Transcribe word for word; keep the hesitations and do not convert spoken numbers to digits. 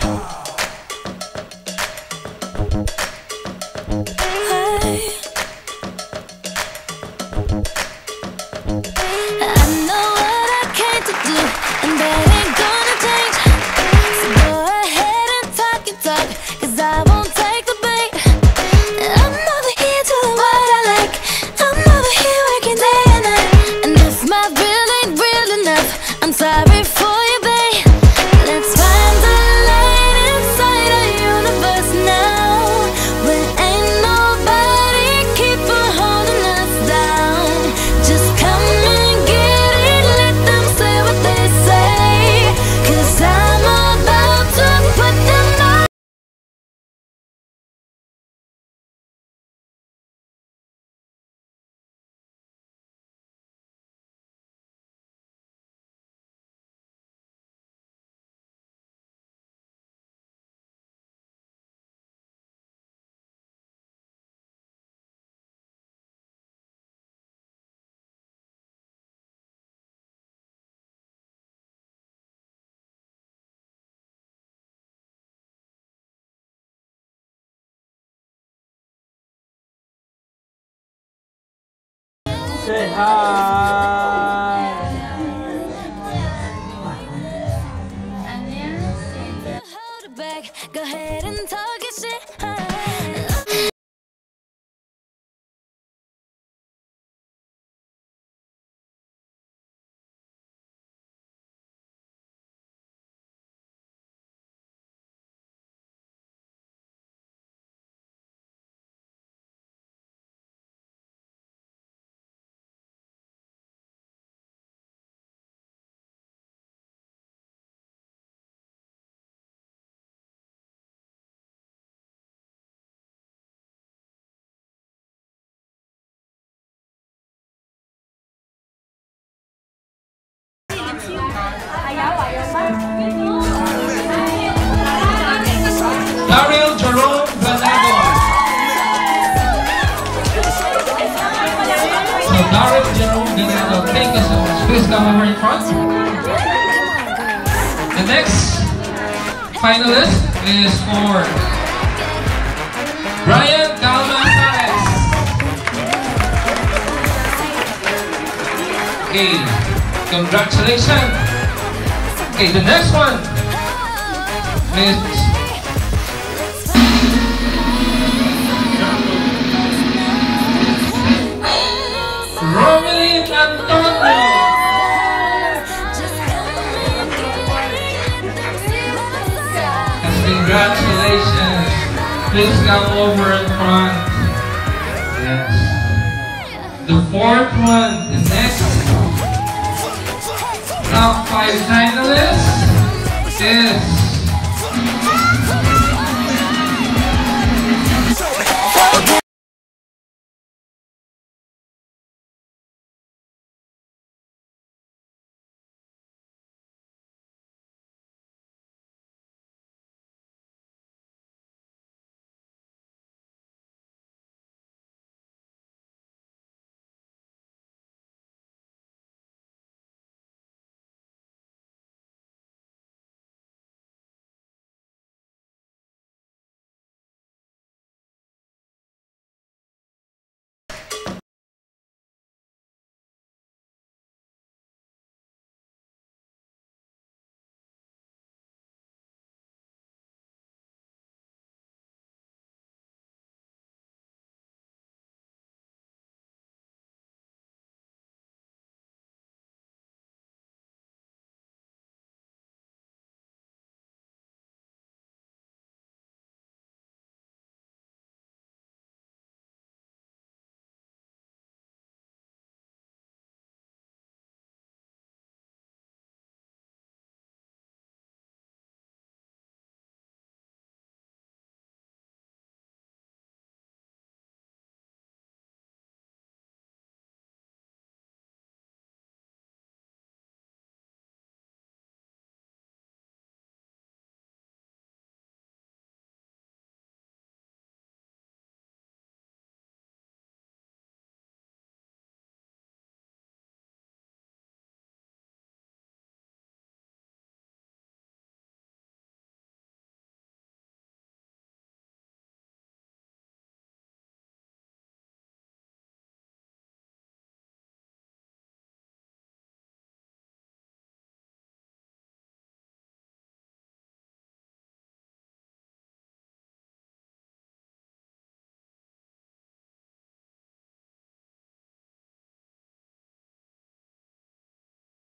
Say hi. Go ahead and talk your shit. Daryl Jerome Granado. So Daryl Jerome Granado, thank you so much. Please come over in front. The next finalist is for Brian Calma-Sares. Okay, congratulations. Okay, the next one is Romilyn Antonio. And congratulations. Please come over in front. Yes. The fourth one, the next top five finalists is